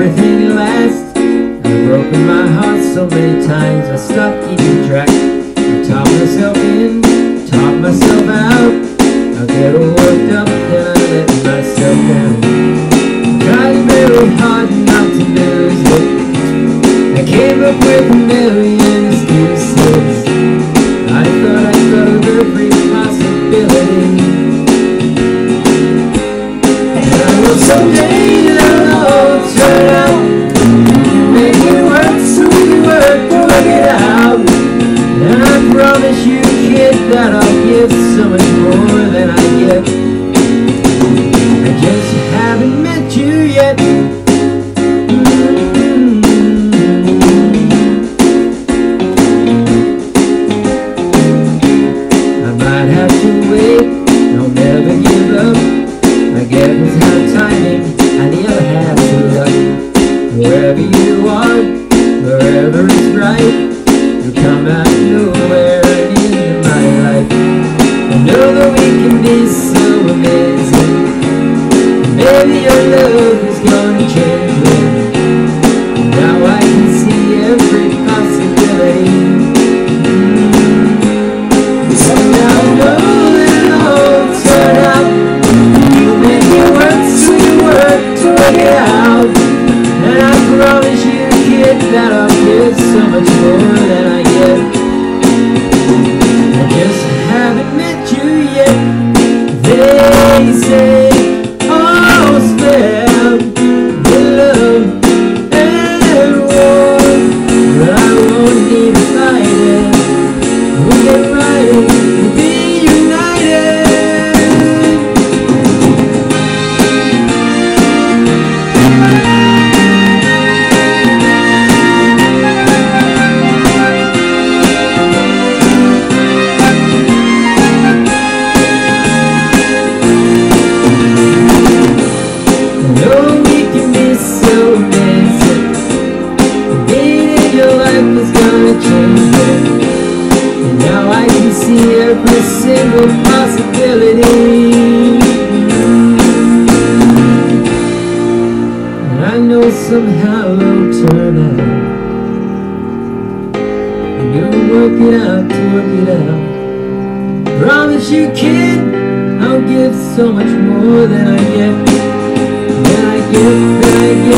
everything lasts. I've broken my heart so many times I stopped keeping track. I talk myself in, talk myself out. I get all worked up and I let myself down. Trying very hard not to lose it. I came up with a million excuses. I thought I thought of every possibility. And I know someday it'll all turn out. You make it work, so you work to work it out. And I promise you, kid, that I'll give so much more than I give. I just haven't met you yet. I might have to wait, I'll never give up. I guess half timing and the other half to luck. Wherever you are, wherever it's right, you come out of nowhere and into my life. I know that we can be so amazing. Maybe your love is gonna change me. Now I can see every possibility. So now I know that it'll all turn out. You make it work, so you work to work it out. And I promise you, kid, that I'll give so much more than I get. I just haven't met you yet. They say all's fair in love and war, but I won't need to fight it. We'll get right, we'll be united. And now I can see every single possibility. And I know somehow it'll turn out. And you'll work it out to work it out. Promise you, kid, I'll give so much more than I get. Than I get, than I get.